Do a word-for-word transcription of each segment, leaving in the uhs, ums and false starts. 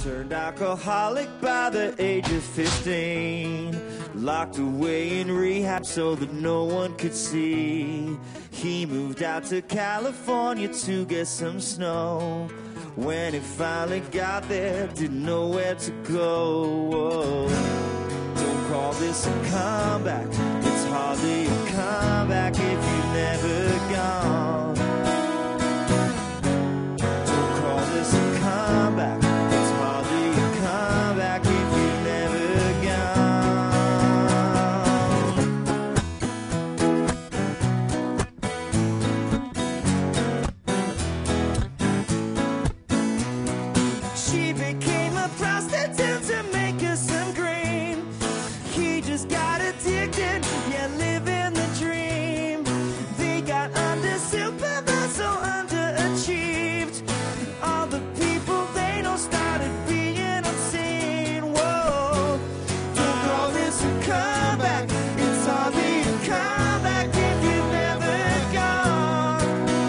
Turned alcoholic by the age of fifteen. Locked away in rehab so that no one could see. He moved out to California to get some snow. When he finally got there, didn't know where to go. Whoa. Don't call this a comeback. It's hardly a comeback if you've never gone. Don't call this a comeback. It's hardly a comeback if you've never gone. She became a prostitute to make her some green. He just got addicted, yeah, living the dream. They got under supervised, so underachieved. All the people they know started being obscene. Whoa, don't call this a comeback. It's hardly a comeback if you've never gone.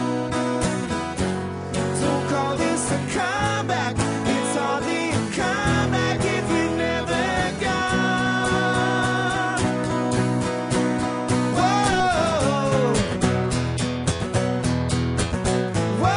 Don't call this a comeback. It's hardly a comeback if you've never gone. Whoa, whoa,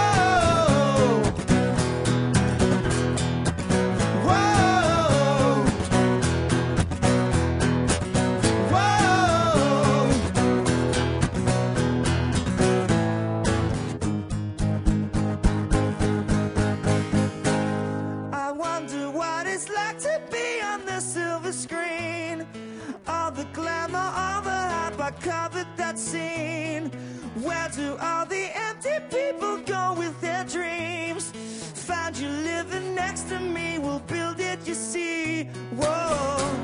I wonder what it's like to be on the silver screen. All the glamour, all the hype, I covered that scene. Where do all the empty people go with their dreams? Find you living next to me, we'll build it, you see. Whoa.